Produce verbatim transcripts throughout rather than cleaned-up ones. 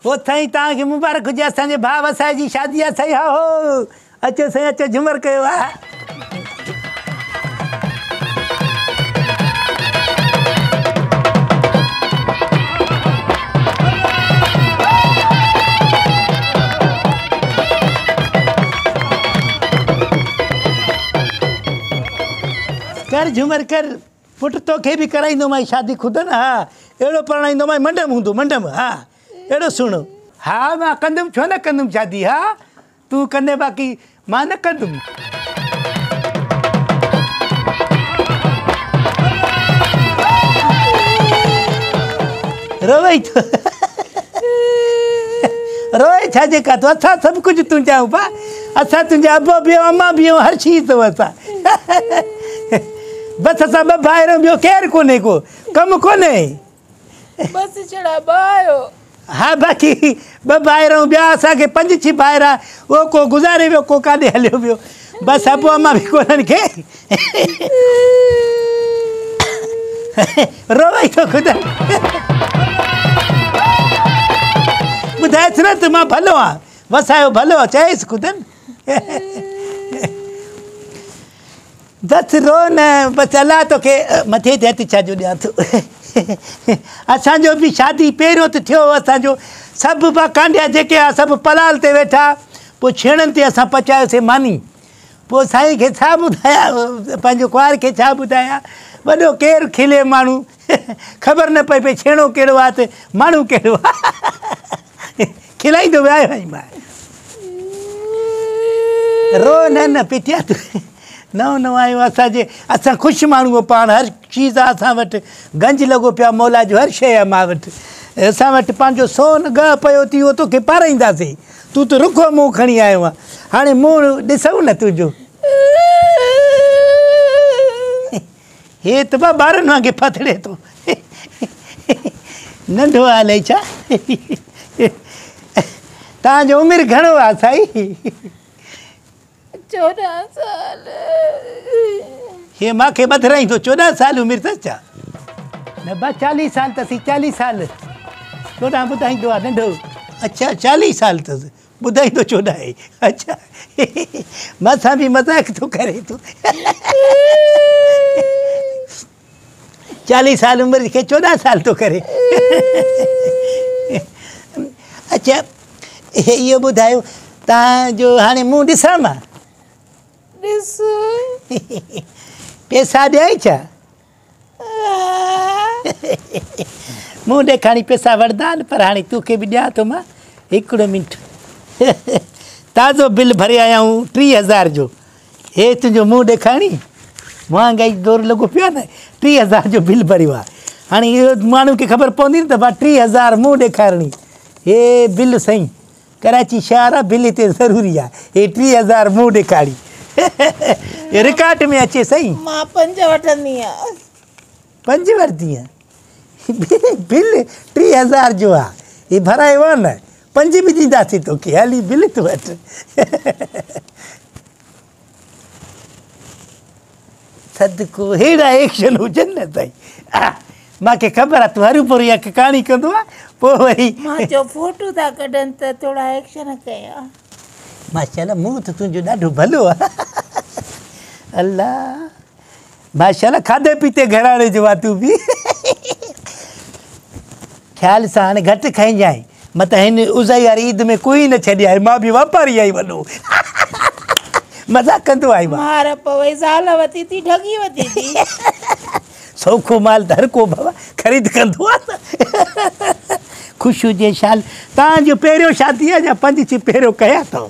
वो साईं तव्हांखे मुबारक हुजे असांजे भाउ वसाए जी शादी आहे साईं। हा हो अचो साईं अचो झूमर कयो आहे। कर झूमर कर पुट तोखे बि कराईंदोमांइ शादी खुदि न। हा अहिड़ो परणाईंदोमांइ मंडम हूंदो मंडम। हा अहिड़ो सुहिणो। हा मां कंदुमि छो न कंदुमि शादी। हा तूं कंदे बाक़ी मां न कंदुमि। रोवई थो रोए छा जेका तूं असां सभु कुझु तूं चाहियूं पा। असां तुंहिंजा अबो बीहो अम्मा बीहो हर शइ अथव असां। बस असां ॿ भाइर ॿियो केरु कोन्हे को कमु कोन्हे। बस छड़ा भाइयो। हा बाक़ी ॿ भाइर ॿिया असांखे पंज छह भाइर आहे उहो को गुज़ारे वियो को काॾे हलियो वियो। बसि अबो अम्मा बि कोन्हनि खे। रोवई थो ख़ुदि। ॿुधाएसि न त मां भलो आहियां वसायो भलो आहे चएसि ख़ुदि। बसि रो न बसि अलाह तोखे मथे ते हथु छाजो ॾियां थो। असांजो बि शादी पहिरियों त थियो असांजो सभु बा कांडिया जेके आहे सभु पलाल ते वेठा। पोइ छेणनि ते असां पचायोसीं मानी। पोइ साईं खे छा ॿुधायां पंहिंजो कुंवार खे छा ॿुधायां। वॾो केरु खिले माण्हू ख़बर न पई पई छेणो कहिड़ो आहे त माण्हू कहिड़ो आहे। खिलाईंदो वियो आहीं मां। रो न न पिटिया तूं नओं नओं आहियूं असांजे असां ख़ुशि माण्हू पाण हर चीज़ आहे असां वटि। गंज लॻो पियो आहे मौला जो हर शइ आहे मां वटि। असां वटि पंहिंजो सोन ॻह पियो थी उहो तोखे पाराईंदासीं। तूं त रुखो मुंहुं खणी आयो आहे हाणे मुंहुं ॾिसूं न तुंहिंजो। हे त ॿ ॿारनि वांगुरु फथड़े थो। नंढो आहे अलाए छा। तव्हांजो उमिरि घणो आहे साईं। चोॾहं साल। हे मूंखे ॿधराई थो चोॾहं साल उमिरि अथसि छा। न बस चालीस साल अथसि चालीस साल। चोॾहं ॿुधाईंदो आहे नंढो। अच्छा चालीस साल अथसि ॿुधाईंदो चोॾहं आहे। अच्छा मथां बि मज़ाक थो करे तूं। चालीस साल उमिरि खे चोॾहं साल थो करे। अच्छा इहो ॿुधायो तव्हांजो हाणे मुंहुं ॾिसां मां। ॾिस पैसा ॾियई छा। मुंहुं ॾेखारी पैसा वठंदा आहिनि पर हाणे तोखे बि ॾियां थो मां हिकिड़ो मिंट। ताज़ो बिल भरे आया आहियूं टीह हज़ार जो। हे तुंहिंजो मुंहुं ॾेखारी महांगाई दौरु लॻो पियो आहे न। टीह हज़ार जो बिल भरियो आहे। हाणे इहो माण्हू खे ख़बर पवंदी न त भाउ टीह हज़ार मुंहुं ॾेखारणी। हे बिल साईं कराची शहर आहे बिल हिते ज़रूरी आहे। हे टीह हज़ार मुंहुं ॾेखारी रिकॉर्ड में अचे साईं। मां पंज वठंदी आहियां। पंज वरिती आहे बिल टीह हज़ार जो आहे। हे भरायो आहे न पंज बि ॾींदासीं तोखे हली बिल तूं वटि। सदको अहिड़ा एक्शन हुजनि न साईं। हा मूंखे ख़बर आहे तूं हरू पूरी अखि काणी कंदो आहे पोइ वरी मां चयो फोटू था कढनि त थोरा एक्शन कया। माशाल्लाह मुंहुं त तुंहिंजो ॾाढो भलो आहे। अल्लाह माशाल्लाह खाधे पीते घराणे जो आहे तूं बि। ख़्याल सां हाणे घटि खाइजांइ मत हिन उज़ाई वारी ईद में कोई न छॾे आहे। मां बि वापारी आई वॾो मज़ाक कंदो आई मां। मार पवई ज़ाल वती थी ठगी वती थी। सौखो माल त हर को बाबा ख़रीद कंदो आहे न। ख़ुशि हुजे शाल। तव्हांजो पहिरियों शादी आहे या पंज छह पहिरियों कया अथव।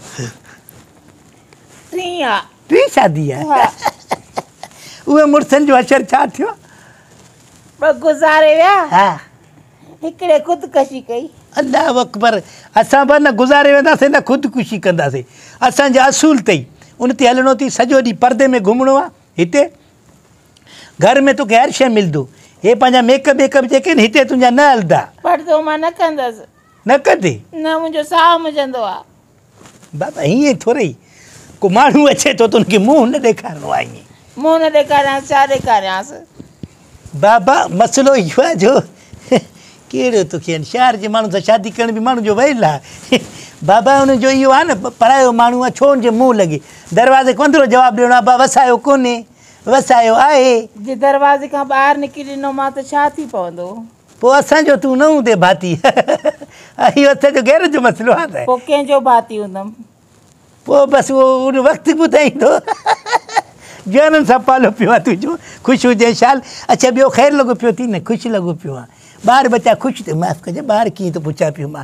टी आहे टी शादी आहे। उहे मुड़ुसनि जो असरु छा थियो। ॿ गुज़ारे विया। हा हिकिड़े ख़ुदकशी कई। अल्लाह अकबर। असां बि न गुज़ारे वेंदासीं न ख़ुदकुशी कंदासीं। असांजा असूल अथई उन ते हलणो अथई। सॼो ॾींहुं परदे में घुमणो आहे। हिते घर में तोखे हर शइ मिलंदो। हे पंहिंजा मेकअप वेकअप जेके आहिनि हिते तुंहिंजा न हलंदा। परदो मां न कंदसि। न कंदे न मुंहिंजो साहु मुझंदो आहे। बाबा हीअं थोरे ई को माण्हू अचे थो त उनखे मुंहुं न ॾेखारिणो आहे। ईअं मुंहुं न ॾेखारियांसि छा ॾेखारियांसि। बाबा मसइलो इहो आहे जो कहिड़ो तोखे शहर जे माण्हू सां शादी करण बि माण्हू जो वहिल आहे बाबा हुनजो इहो आहे न पढ़ायो माण्हू आहे छो हुनजे मुंहुं लॻे दरवाज़े कोंदरो जवाबु ॾियणो आहे बा वसायो कोन्हे वसायो आहे जे दरवाज़े खां ॿाहिरि निकिरी ॾिनो मां त छा थी पवंदो पोइ असांजो तूं न हूंदे भाती इहो असांजो घर जो मसइलो आहे त पोइ कंहिंजो भाती हूंदमि पोइ बसि उहो उन वक़्तु ॿुधाईंदो जाननि सां पालो पियो आहे तुंहिंजो ख़ुशि हुजे शाल अच्छा ॿियो ख़ैरु लॻो पियो थी न ख़ुशि लॻो पियो आहे ॿार बचा ख़ुशि थियो माफ़ु कजांइ ॿार कीअं थो पुछां पियो मां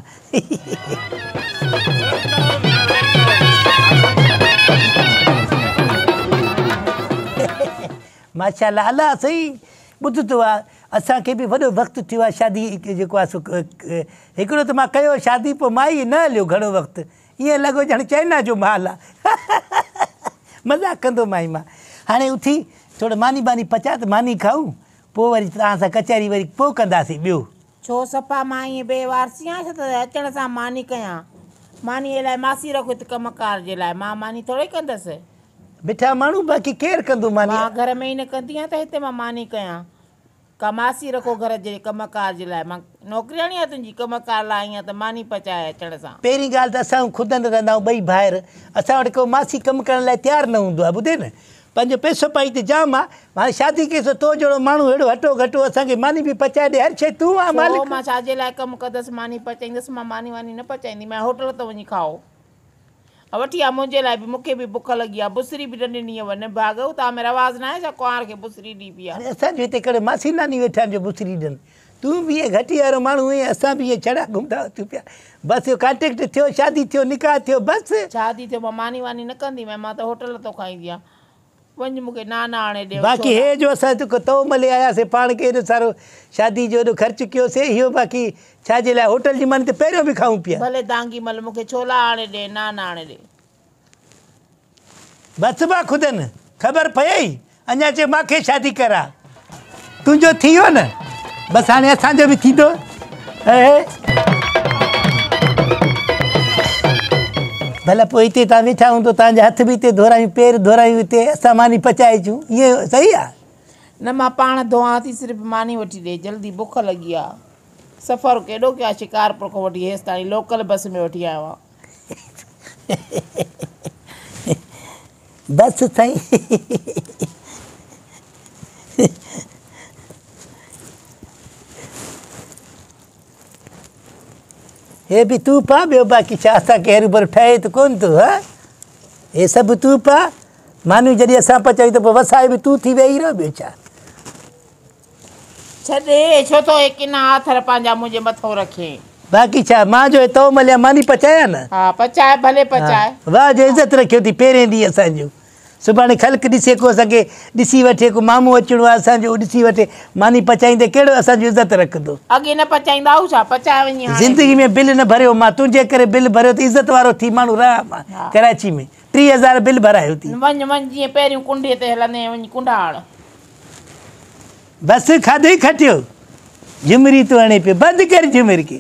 माशाल्लाह अलाह सही ॿुधंदो आहे असांखे बि वॾो वक़्तु थियो आहे शादी जेको आहे सो हिकिड़ो त मां कयो शादी पोइ माई न हलियो घणो वक़्तु ईअं लॻो ॼण चाइना जो माल आहे मज़ाक कंदो माई मां हाणे उथी थोरो मानी बानी पचा त मानी खाऊं पोइ वरी तव्हां सां कचहरी वरी पोइ कंदासीं ॿियो छो सफ़ा मां ईअं बेवारसी आहियां छा त अचण सां मानी कयां मानीअ लाइ मासी रखो हिते कमकार जे लाइ मां मानी थोरो ई कंदसि बिठा माण्हू बाक़ी केरु कंदो मानी मां घर में ई न कंदी आहियां त हिते मां मानी कयां का मासी रखो घर जे कमकार जे लाइ मां नौकिरियाणी आहे तुंहिंजी कमकार लाइ आहियां त मानी पचाए अचण सां पहिरीं ॻाल्हि त असां ख़ुदि रहंदा आहियूं ॿई भाइर असां वटि को मासी कमु करण लाइ तयारु न हूंदो आहे ॿुधे न पंहिंजो पैसो पाई त जाम आहे हाणे शादी कईसि तो जहिड़ो माण्हू अहिड़ो हटो घटो असांखे मानी बि पचाए ॾे हर शइ तूं आहे मालिक मां छाजे लाइ कमु कंदसि मानी पचाईंदसि मां मानी वानी न पचाईंदी मैं होटल त वञी खाओ वठी आहे मुंहिंजे लाइ बि मूंखे बि बुख लॻी आहे बुसरी बि न ॾिनी आहे वञ भाग तव्हां में रवाज़ न आहे छा कुंवार खे बुसरी ॾी बि आहे असांजो हिते कहिड़े मासी नानी वेठा आहिनि जो बुसरी ॾियनि तूं बि इहे घटी वारो माण्हू ईअं असां बि इहे छड़ा घुमंदा थियूं पिया बसि इहो कॉन्टेक्ट थियो शादी थियो निकाह थियो बसि शादी थियो मां मानी वानी न कंदी मैं मां त होटल तो खाईंदी आहियां वञ मूंखे नाना आणे ॾियो बाक़ी हे जो असां जेको तओ मले आयासीं पाण खे एॾो सारो शादी जो एॾो ख़र्चु कयोसीं इहो बाक़ी छाजे लाइ होटल जी मानी त पहिरियों बि खाऊं पिया भले दांगी मल मूंखे छोला आणे ॾे नाना आणे ॾे बसि बा ख़ुदि ख़बर पई अञा चए मूंखे शादी करा तुंहिंजो थी वियो न बसि हाणे असांजो बि थींदो भला पोइ हिते तव्हां वेठा हूंदो तव्हांजा हथ बि हिते धोरायूं पेर धोरायूं हिते असां मानी पचाए अचूं इहो सही आहे न मां पाण धोआं थी सिर्फ़ु मानी वठी ॾे जल्दी बुख लॻी आहे सफ़र केॾो कयो आहे शिकारपुर खां वठी हेसि ताईं लोकल बस में वठी आयो आहियां बसि साईं हे बि तूं पा ॿियो बाक़ी छा असांखे हरू भरू ठहे त कोन थो हा हे सभु तूं पा मानियूं जॾहिं असां पचायूं त पोइ वसाए बि तूं थी वेही रहो ॿियो छा छॾे छो थो हे किना हथ पंहिंजा मुंहिंजे मथां रखे बाक़ी छा मां जो तओ मलिया मानी पचाया न हा पचाए भले पचाए वाह जो इज़त रखियो थी पहिरें ॾींहुं असांजो सुभाणे ख़ल्क ॾिसे को असांखे ॾिसी वठे को मामू अचिणो आहे असांजो ॾिसी वठे मानी पचाईंदे कहिड़ो असांजो इज़त रखंदो अॻे न पचाईंदा आहियूं छा पचाए वञी ज़िंदगी में बिल न भरियो मां तुंहिंजे करे बिल भरियो त इज़त वारो थी माण्हू रहिया मां कराची में टीह हज़ार बिल भरायो थी वञ वञ जीअं पहिरियों कुंडे ते हलंदे वञी कुंडा आण बसि खाधो ई खटियो झुमरी थो हणे पियो बंदि कर झुमर खे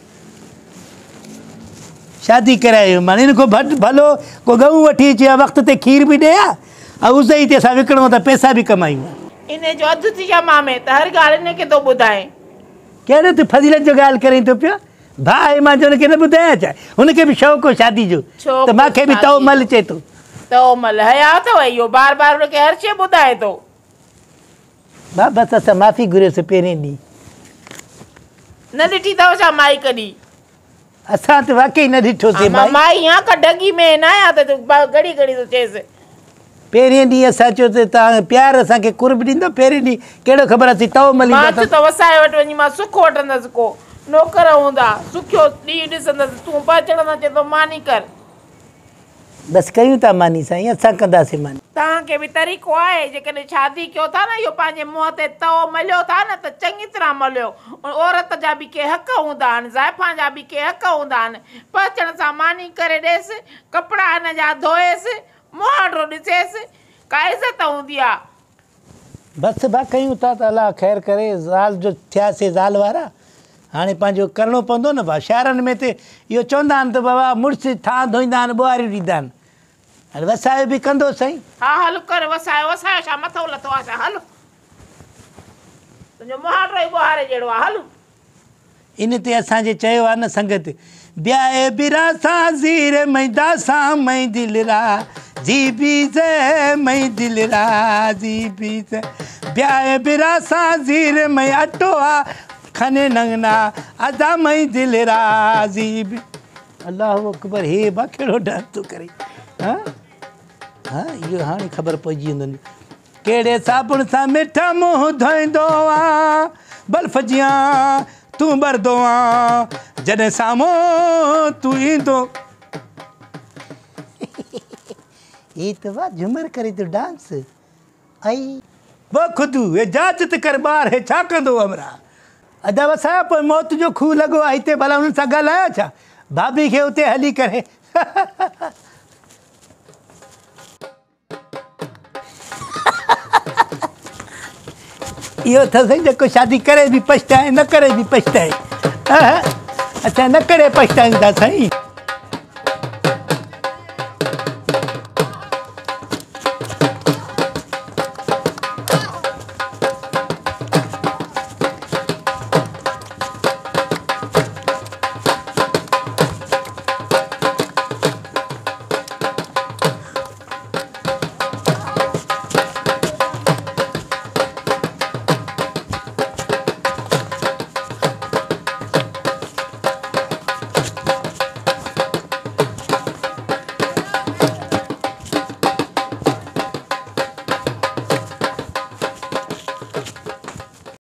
शादी करायो माना इन खां भट भलो को गऊं वठी अचे हा वक़्त ते खीर बि ॾे हा ऐं उज़ई ते असां विकिणूं त पैसा बि कमायूं इन जो अधु थी विया मां में त हर ॻाल्हि इनखे थो ॿुधाए कहिड़ो तूं फज़ीलत जो ॻाल्हि करे थो पियो भाउ आहे मां जो हुनखे न ॿुधायां छा हुनखे बि शौक़ु हो शादी जो त मूंखे बि तओ मल चए थो तओ मल हया अथव इहो बार बार हुनखे हर शइ ॿुधाए थो भाउ बसि असां माफ़ी घुरियोसीं पहिरें ॾींहुं न ॾिठी अथव छा माई कॾहिं असां त वाक़ई न ॾिठोसीं माई या का डगी में न आया त घड़ी घड़ी थो चएसि पहिरें ॾींहुं असां चयो त तव्हां प्यारु असांखे कुर्ब ॾींदो पहिरें ॾींहुं कहिड़ो ख़बर असीं तओ मलींदा त वसाए वटि वञी मां सुख वठंदसि को नौकर हूंदा सुखियो ॾींहुं ॾिसंदसि तूं पचण सां चए थो मानी कर बसि कयूं था मानी साईं असां कंदासीं मानी तव्हांखे बि तरीक़ो आहे जेकॾहिं शादी कयो था न इहो पंहिंजे मुंहं ते तओ मलियो था न त चङी तरह मलियो औरत जा बि के हक़ हूंदा आहिनि ज़ाइफ़ां जा बि के हक़ हूंदा आहिनि पचण सां मानी करे ॾेसि कपिड़ा हिन जा धोएसि मुहांडो ॾिसेसि का इज़त हूंदी आहे बसि भाउ कयूं था त अलाह ख़ैरु करे ज़ाल जो थियासीं ज़ाल वारा हाणे पंहिंजो करिणो पवंदो न भाउ शहरनि में त इहो चवंदा आहिनि त बाबा मुड़ुस थां धोईंदा आहिनि ॿुहारियूं ॾींदा आहिनि हाणे वसायो बि कंदो साईं हा हल कर वसायो वसायो छा मथो लथो आहे छा हल तुंहिंजो मुहांडो ई ॿुहारे जहिड़ो आहे हल इन ते असांजे चयो आहे न संगत ब्याए बिरा सां ज़ीर मैदा सां मई दिलरा जी बीज़ मई दिलरा जी बीज़ ब्याए बिरा सां ज़ीर मई अटो आ खने नंगना अदा मई दिलरा जी बी अल्लाह अकबर हे बा कहिड़ो डांस थो करे हाँ हाँ इहो हाणे ख़बर पइजी वेंदुनि कहिड़े साबुण सां मिठा मुंहुं धोईंदो आं बल्फ जियां तूं भरंदो आं जॾहिं साम्हूं तूं ईंदो ये तो वाह झूमर करे तो डांस आई वो खुदू ये जांच त कर ॿार हे छा कंदो हमरा अदा वसाया पोइ मौत जो खूह लॻो आहे हिते भला हुननि सां ॻाल्हायो छा भाभी खे उते हली करे इहो अथसि जेको शादी करे बि पछताए न करे बि पछताए अच्छा न करे पछतायूं था साईं